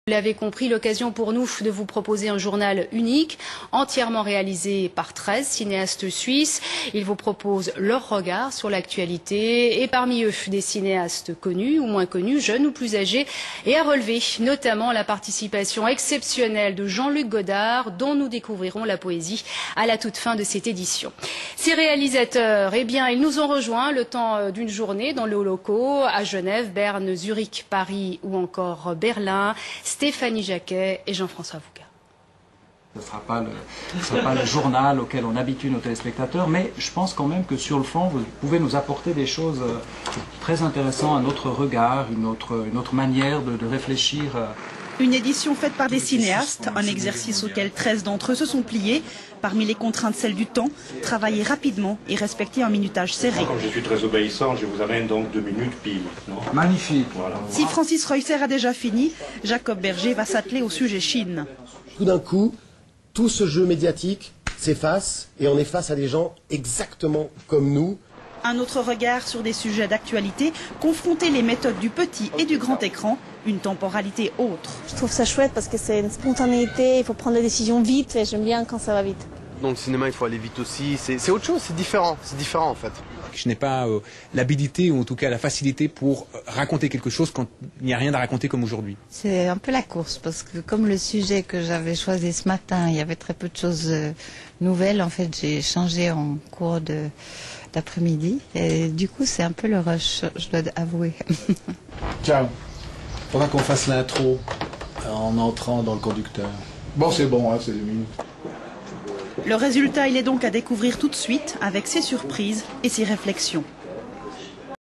Vous l'avez compris, l'occasion pour nous de vous proposer un journal unique, entièrement réalisé par 13 cinéastes suisses. Ils vous proposent leur regard sur l'actualité et parmi eux des cinéastes connus ou moins connus, jeunes ou plus âgés, et à relever notamment la participation exceptionnelle de Jean-Luc Godard, dont nous découvrirons la poésie à la toute fin de cette édition. Ces réalisateurs, eh bien, ils nous ont rejoints le temps d'une journée dans nos locaux à Genève, Berne, Zurich, Paris ou encore Berlin. Stéphanie Jacquet et Jean-François Vouga. Ce ne sera pas le journal auquel on habitue nos téléspectateurs, mais je pense quand même que sur le fond, vous pouvez nous apporter des choses très intéressantes, un autre regard, une autre manière de réfléchir. Une édition faite par des cinéastes, un exercice auquel 13 d'entre eux se sont pliés. Parmi les contraintes, celle du temps, travailler rapidement et respecter un minutage serré. Comme je suis très obéissant, je vous amène donc 2 minutes pile. Non ? Magnifique. Voilà. Si Francis Reusser a déjà fini, Jacob Berger va s'atteler au sujet Chine. Tout d'un coup, tout ce jeu médiatique s'efface et on est face à des gens exactement comme nous. Un autre regard sur des sujets d'actualité, confronter les méthodes du petit et du grand écran, une temporalité autre. Je trouve ça chouette parce que c'est une spontanéité, il faut prendre des décisions vite et j'aime bien quand ça va vite. Dans le cinéma, il faut aller vite aussi, c'est autre chose, c'est différent en fait. Je n'ai pas l'habilité ou en tout cas la facilité pour raconter quelque chose quand il n'y a rien à raconter comme aujourd'hui. C'est un peu la course parce que comme le sujet que j'avais choisi ce matin, il y avait très peu de choses nouvelles. En fait, j'ai changé en cours d'après-midi et du coup c'est un peu le rush, je dois avouer. Ciao. Faudra qu'on fasse l'intro en entrant dans le conducteur. Bon, c'est bon, hein, c'est 2 minutes. Le résultat, il est donc à découvrir tout de suite avec ses surprises et ses réflexions.